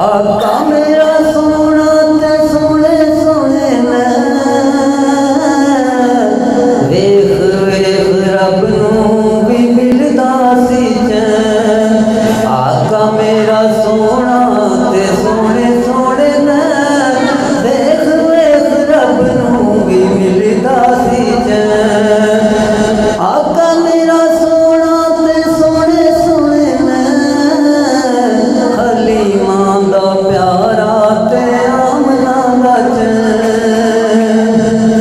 आका मेरा सोना ते सोने सोने ने वेख वेख रब नूं भी मिलदा सी चैन। आका मेरा सोना ते सोने सोने ने वेख वेख रब नूं भी मिलदा सी चैन। आका मेरा सोना ते सोने सोने ने हलीमा दा प्यारा ते आमना दा चैन।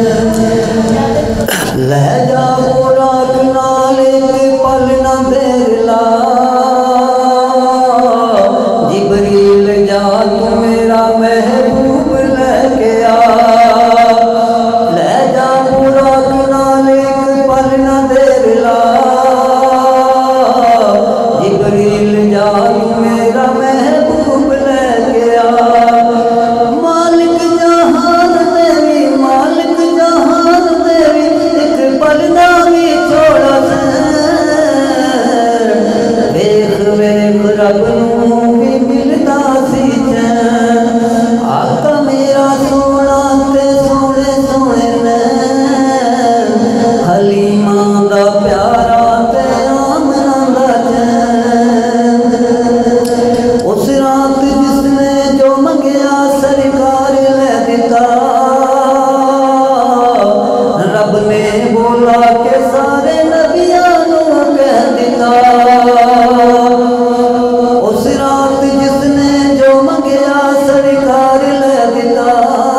ले जा बुराक नाल एक पल ना देर ला, जिबरील जा तू मेरा महबूब लेके आ। ले जा बुराक नाल एक पल ना देर ला, जिबरील जा तू मेरा महबूब लेके आ। मालिक जहान तेरी मालिक जहान तेरी एक पल ना भी छोड़ा वेख वेख रब नूं भी मिलदा सी चैन। आका मेरा सोना ते सोने सोने ने हलीमा दा प्यारा ते आमना दा चैन। उस रात जिसने जो मंगया सरकार ले दिता, रब ने बोला के सारे नबियां नूं कह दिता। उस रात जिसने जो मंगया सरकार ले दिता,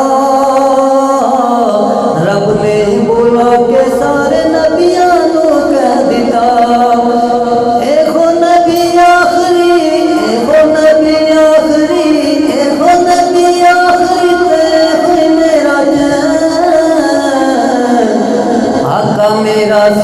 रब ने बोला के सारे नबियां नूं कह दिता। एहो नबी आखरी एहो नबी आखरी एहो नबी आखरी ते मेरा चैन। आका मेरा